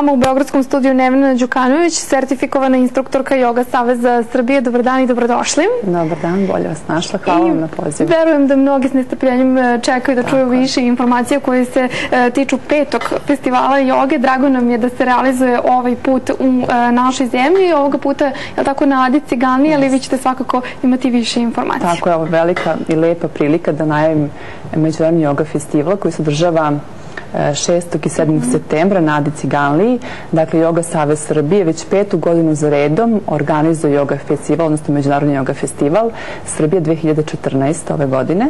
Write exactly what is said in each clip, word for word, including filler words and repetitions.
U Beogradskom studiju Nevena Đukanović, sertifikovana instruktorka Yoga Saveza Srbije. Dobar dan i dobrodošli. Dobar dan, bolje vas našla. Hvala vam na pozivu. Verujem da mnogi s nestrpljenjem čekaju da čuju više informacija koje se tiču petog festivala joge. Drago nam je da se realizuje ovaj put u našoj zemlji. Ovoga puta je tako na Adi Ciganliji, ali vi ćete svakako imati više informacija. Tako je, ovo velika i lepa prilika da najavim Međunarodni yoga festival koji se održava šestog i sedmog septembra na Adi Ciganliji. Dakle, Yoga Savez Srbije već petu godinu za redom organizuje yoga festival, odnosno Međunarodni yoga festival Srbije dve hiljade četrnaeste. ove godine.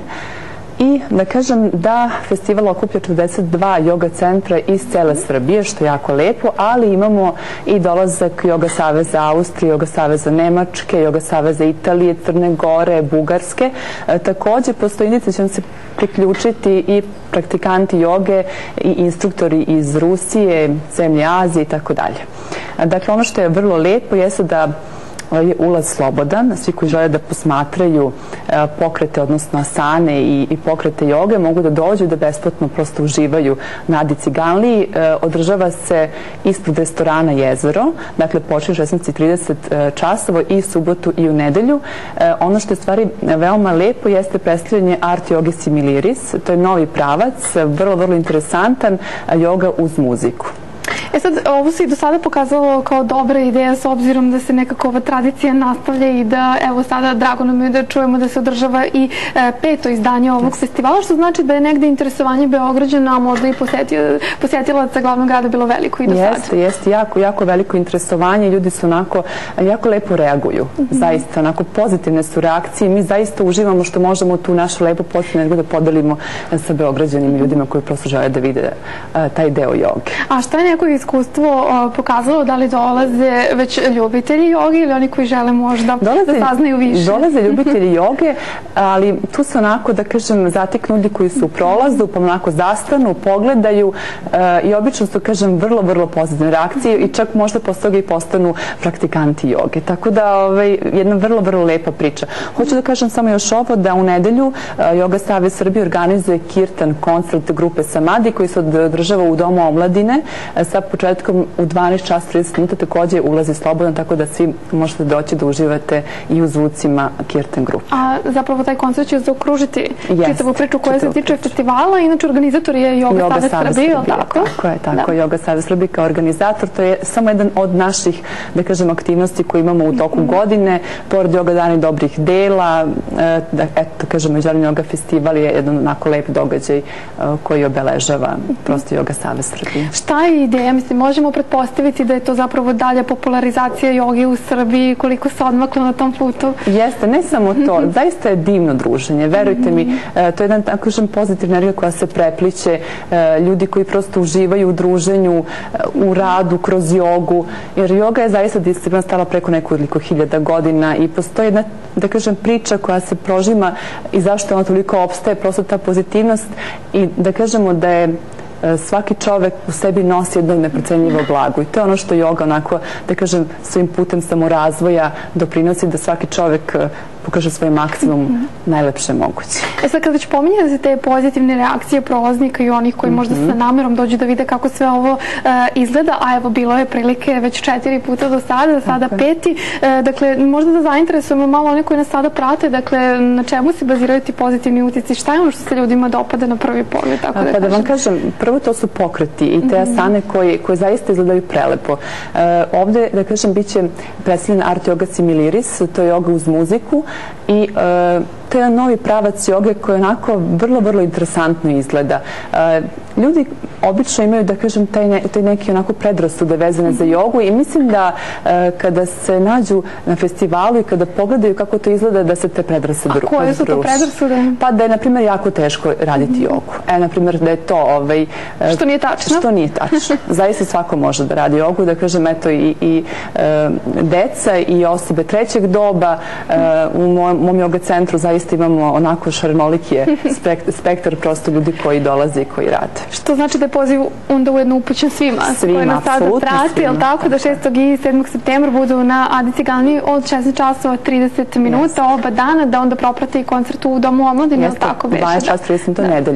I da kažem da festival okuplja četrdeset dva yoga centra iz cele Srbije, što je jako lepo, ali imamo i dolazak Yoga Saveza Austrije, Yoga Saveza Nemačke, Yoga Saveza Italije, Crne Gore, Bugarske. E, takođe, postoji indicija da će nam se priključiti i praktikanti joge i instruktori iz Rusije, zemlje Azije i tako dalje. Dakle, ono što je vrlo lepo jeste da je ulaz slobodan. Svi koji žele da posmatraju pokrete, odnosno asane i, i pokrete joge, mogu da dođu i da besplatno prosto uživaju na Adi Ciganliji. Održava se ispred restorana Jezero, dakle počne šesnaest i trideset časova i subotu i u nedelju. Ono što je stvari veoma lepo jeste predstavljanje Art Yoga Similiris. To je novi pravac, vrlo, vrlo interesantan, joga uz muziku. E sad, ovo se i do sada pokazalo kao dobra ideja s obzirom da se nekako ova tradicija nastavlja i da, evo sada, drago nam je da čujemo da se održava i e, peto izdanje ovog festivala, što znači da je negde interesovanje Beograđana, a možda i posjetilaca glavnog grada bilo veliko i do sada. Jeste, jeste, jako, jako veliko interesovanje. Ljudi su onako, jako lepo reaguju. Mm-hmm. Zaista, onako pozitivne su reakcije. Mi zaista uživamo što možemo tu našu lepu pozitivnu energiju da podelimo sa Beograđanima i ljudima koji prosto žele da vide a, taj deo joge. A šta je neko iskustvo pokazalo, da li dolaze već ljubitelji joge ili oni koji žele možda dolaze, da saznaju više? Dolaze ljubitelji joge, ali tu se onako, da kažem, zateknu ljudi koji su u prolazu, pa onako zastanu, pogledaju uh, i obično su, kažem, vrlo, vrlo pozitivne reakcije i čak možda posle toga i postanu praktikanti joge. Tako da, ovaj, jedna vrlo, vrlo lepa priča. Hoću da kažem samo još ovo, da u nedelju uh, Yoga Savez Srbije organizuje kirtan koncert grupe Samadhi koji se održava u Domu omladine sa početkom u dvanaest časova trideset minuta, takođe ulazi slobodan, tako da svi možete doći da uživate i u zvucima kirtan grupe. A zapravo taj koncert će zaokružiti čitavu priču koja se tiče festivala, inače organizator je Yoga Savez Srbije, ili tako? Tako je, tako je, Yoga Savez Srbije kao organizator, to je samo jedan od naših, da kažem, aktivnosti koje imamo u toku godine, pored Yoga dana i dobrih dela, da, eto, kažem, Međunarodni yoga festival je jedan onako lep događaj koji obeležava prosto Yoga Savez Srbije. Šta je ideja? Mislim, možemo pretpostaviti da je to zapravo dalja popularizacija joge u Srbiji, koliko se odmaklo na tom putu? Jeste, ne samo to, zaista je divno druženje, verujte mi, to je jedan, tako kažem, pozitivna energija koja se prepliče, ljudi koji prosto uživaju u druženju, u radu, kroz jogu, jer joga je zaista disciplina stala preko nekoliko hiljada godina i postoji jedna, da kažem, priča koja se prožima i zašto ona toliko opstaje, prosto ta pozitivnost i da kažemo da je svaki čovek u sebi nosi jedno neprocenljivo blago i to je ono što joga onako, da kažem, svojim putem samorazvoja doprinosi da svaki čovek pokaže svoj maksimum mm-hmm. najlepše moguće. E sad, kad već pominjate te pozitivne reakcije prolaznika i onih koji možda mm-hmm. sa namerom dođu da vide kako sve ovo uh, izgleda, a evo bilo je prilike već četiri puta do sada, sada okay. peti. Uh, dakle, možda da zainteresujemo malo one koji nas sada prate, dakle, na čemu se baziraju ti pozitivni utici, šta je ono što se ljudima dopada na prvi pogled, tako a, da pa da vam kažem, prvo to su pokreti i te mm-hmm. asane koje, koje zaista izgledaju prelepo. Uh, ovde, da kažem, bit će predstavljen Art Yoga Similiris, to je joga uz muziku, i e, to je jedan novi pravac joge koji onako vrlo, vrlo interesantno izgleda. E, ljudi obično imaju, da kažem, taj, ne, taj neki onako predrasude vezane za jogu i mislim da e, kada se nađu na festivalu i kada pogledaju kako to izgleda, da se te predrasude ruši. A koje su to predrasude? Pa da je, na primjer, jako teško raditi jogu. E, na primjer, da je to... Ovaj, što nije tačno? Što nije tačno. Zaista svako može da radi jogu, da kažem, eto, i, i e, deca i osobe trećeg doba. E, u mom, mom joga centru zaista imamo onako šarenoliki je spektar prosto ljudi koji dolaze i koji rade. Što znači da je poziv onda ujedno upućen svima, svima koji nas sada prati, jel tako, da šestog i sedmog septembra budu na Adi Ciganliji od šesnaest časova trideset minuta oba dana, da onda proprate i koncert u Domu omladine, jel tako? dvanaest časova trideset minuta nedelju. Da,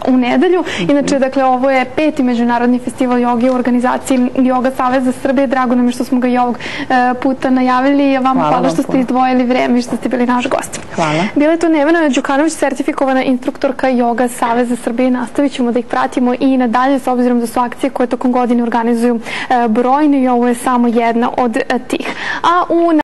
u nedelju. Inače, dakle, ovo je peti međunarodni festival joge u organizaciji Yoga Saveza Srbije. Drago nam je što smo ga i ovog puta najavili. Vama hvala što ste izdvojili vreme i što ste bili naš gost. Hvala. Bila je tu Nevena Đukanović, sertifikovana instruktorka Yoga Saveza Srbije. Nastavit ćemo da ih pratimo i nadalje, s obzirom da su akcije koje tokom godine organizuju brojne i ovo je samo jedna od tih. A u